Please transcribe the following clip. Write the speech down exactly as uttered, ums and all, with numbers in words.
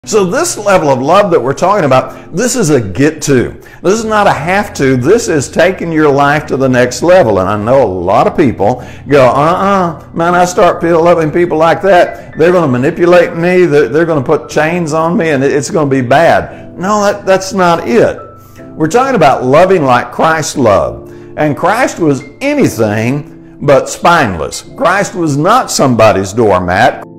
So this level of love that we're talking about, this is a get to. This is not a have to. This is taking your life to the next level. And I know a lot of people go, uh-uh, man, I start loving people like that, they're going to manipulate me, they're, they're going to put chains on me, and it's going to be bad. No, that, that's not it. We're talking about loving like Christ loved. And Christ was anything but spineless. Christ was not somebody's doormat.